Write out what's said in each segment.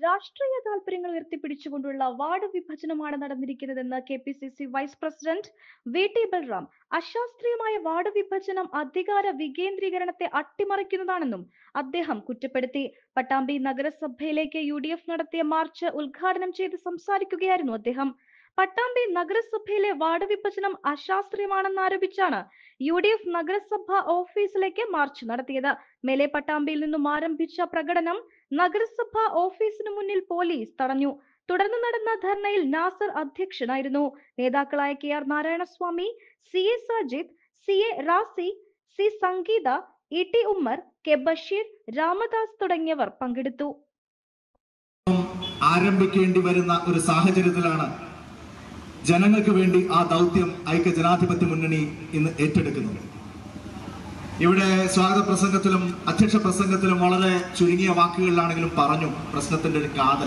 രാഷ്ട്രീയ താൽപര്യങ്ങൾ ഉയർത്തിപ്പിടിച്ചുകൊണ്ടുള്ള വാർഡ് വിഭജനമാണ് നടന്നിരിക്കുന്നതെന്ന് KPCC vice president V T. Balram. അശാസ്ത്രീയമായ വാർഡ് വിഭജനം അധികാര വികേന്ദ്രീകരണത്തെ അട്ടിമറിക്കുന്നതാണെന്നും അദ്ദേഹം കുറ്റപ്പെടുത്തി. പട്ടാമ്പി നഗരസഭയിലേക്ക് UDF നടത്തിയ മാർച്ച് ഉദ്ഘാടനം ചെയ്ത് സംസാരിക്കുകയായിരുന്നു അദ്ദേഹം. പട്ടാമ്പി നഗരസഭയിലെ വാർഡ് വിഭജനം അശാസ്ത്രീയമാണെന്നാരോപിച്ചാണ് UDF നഗരസഭ ഓഫീസിലേക്ക് മാർച്ച് നടത്തിയത്. മേലെ പട്ടാമ്പിയിൽ നിന്നും ആരംഭിച്ച പ്രകടനം നഗരസഭ ഓഫീസിന് മുന്നിൽ പോലീസ് തടഞ്ഞു. തുടർന്ന് നടന്ന ധർണയിൽ നാസർ അധ്യക്ഷനായിരുന്നു. നേതാക്കളായ KR Narayanaswamy, CA Sajith, CA Razi, C സംഗീത, ET ഉമ്മർ, K ബഷീർ, രാമദാസ് തുടങ്ങിയവർ പങ്കെടുത്തു. ആരംഭിക്കേണ്ടി വരുന്ന ഒരു സാഹചര്യത്തിലാണ് ജനങ്ങൾക്ക് വേണ്ടി ആ ദൗത്യം ഐക്യജനാധിപത്യ മുന്നണി ഇന്ന് ഏറ്റെടുക്കുന്നത്. ഇവിടെ സ്വാഗത പ്രസംഗത്തിലും അധ്യക്ഷ പ്രസംഗത്തിലും വളരെ ചുരുങ്ങിയ വാക്കുകളിലാണെങ്കിലും പറഞ്ഞു പ്രശ്നത്തിന്റെ ഒരു കാതൽ.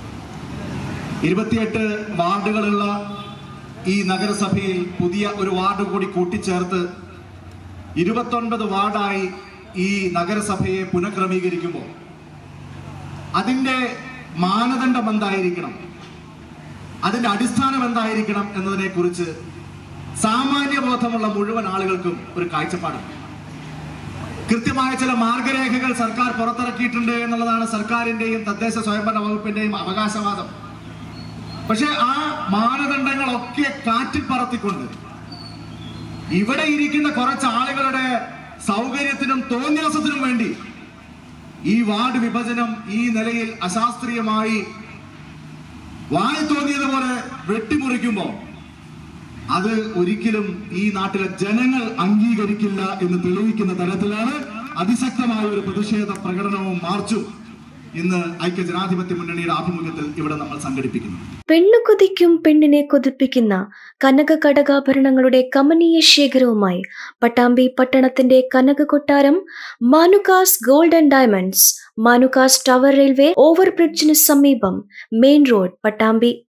28 വാർഡുകളുള്ള ഈ നഗരസഭയിൽ പുതിയ ഒരു വാർഡ് കൂടി കൂട്ടിച്ചേർത്ത് 29 വാർഡായി ഈ നഗരസഭയെ പുനഃക്രമീകരിക്കുമ്പോൾ അതിന്റെ മാനദണ്ഡം എന്തായിരിക്കണം, അതിന്റെ അടിസ്ഥാനം എന്തായിരിക്കണം എന്നതിനെ കുറിച്ച് സാമാന്യബോധമുള്ള മുഴുവൻ ആളുകൾക്കും ഒരു കാഴ്ചപ്പാടുണ്ട്. കൃത്യമായ ചില മാർഗരേഖകൾ സർക്കാർ പുറത്തിറക്കിയിട്ടുണ്ട് എന്നുള്ളതാണ് സർക്കാരിന്റെയും തദ്ദേശ സ്വയംഭരണ വകുപ്പിന്റെയും അവകാശവാദം. പക്ഷെ ആ മാനദണ്ഡങ്ങളൊക്കെ കാറ്റിൽ പറത്തിക്കൊണ്ട് ഇവിടെ ഇരിക്കുന്ന കുറച്ച് ആളുകളുടെ സൗകര്യത്തിനും തോന്നിയാസത്തിനും വേണ്ടി ഈ വാർഡ് വിഭജനം ഈ നിലയിൽ അശാസ്ത്രീയമായി വായി തോന്നിയതുപോലെ വെട്ടിമുറിക്കുമ്പോൾ അത് ഒരിക്കലും ഈ നാട്ടിലെ ജനങ്ങൾ അംഗീകരിക്കില്ല എന്ന് തെളിയിക്കുന്ന തരത്തിലാണ് അതിശക്തമായ ഒരു പ്രതിഷേധ പ്രകടനവും മാർച്ചും ഇന്ന് ഐക്യജനാധിപത്യ മുന്നണിയുടെ ആഭിമുഖ്യത്തിൽ ഇവിടെ നമ്മൾ സംഘടിപ്പിക്കുന്നു. പെണ്ണു കൊതിക്കും പെണ്ണിനെ കൊതിപ്പിക്കുന്ന കനക കടകാഭരണങ്ങളുടെ കമനീയ ശേഖരവുമായി പട്ടാമ്പി പട്ടണത്തിന്റെ കനക കൊട്ടാരം Manukas gold and diamonds, Manukas tower railway ഓവർബ്രിഡ്ജിന് സമീപം, മെയിൻ റോഡ്, പട്ടാമ്പി.